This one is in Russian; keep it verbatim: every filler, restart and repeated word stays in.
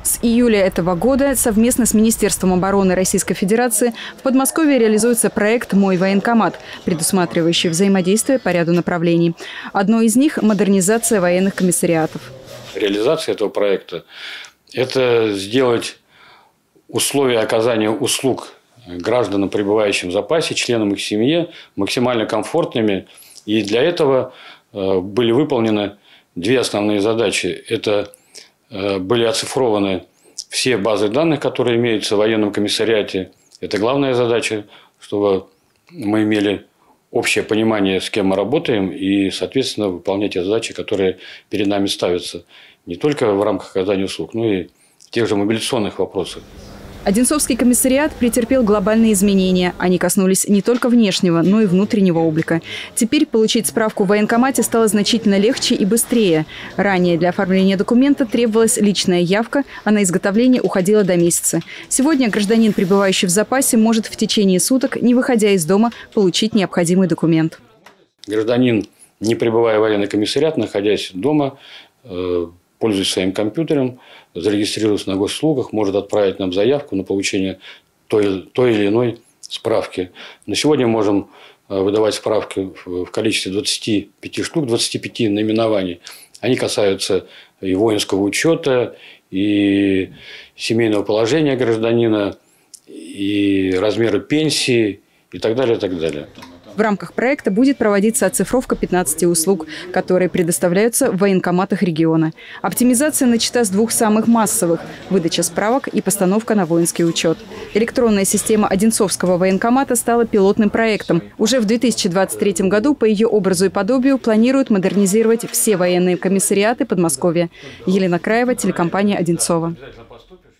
С июля этого года совместно с Министерством обороны Российской Федерации в Подмосковье реализуется проект «Мой военкомат», предусматривающий взаимодействие по ряду направлений. Одно из них – модернизация военных комиссариатов. Реализация этого проекта – это сделать условия оказания услуг гражданам, пребывающим в запасе, членам их семьи, максимально комфортными. И для этого были выполнены две основные задачи. Это были оцифрованы все базы данных, которые имеются в военном комиссариате. Это главная задача, чтобы мы имели общее понимание, с кем мы работаем, и, соответственно, выполнять те задачи, которые перед нами ставятся. Не только в рамках оказания услуг, но и в тех же мобилизационных вопросах. Одинцовский комиссариат претерпел глобальные изменения. Они коснулись не только внешнего, но и внутреннего облика. Теперь получить справку в военкомате стало значительно легче и быстрее. Ранее для оформления документа требовалась личная явка, а на изготовление уходило до месяца. Сегодня гражданин, пребывающий в запасе, может в течение суток, не выходя из дома, получить необходимый документ. Гражданин, не пребывая в военный комиссариат, находясь дома, пользуясь своим компьютером, зарегистрировался на госуслугах, может отправить нам заявку на получение той, той или иной справки. На сегодня можем выдавать справки в количестве двадцати пяти штук, двадцати пяти наименований. Они касаются и воинского учета, и семейного положения гражданина, и размера пенсии, и так далее, и так далее. В рамках проекта будет проводиться оцифровка пятнадцати услуг, которые предоставляются в военкоматах региона. Оптимизация начата с двух самых массовых – выдача справок и постановка на воинский учет. Электронная система Одинцовского военкомата стала пилотным проектом. Уже в две тысячи двадцать третьем году по ее образу и подобию планируют модернизировать все военные комиссариаты Подмосковья. Елена Краева, телекомпания «Одинцово».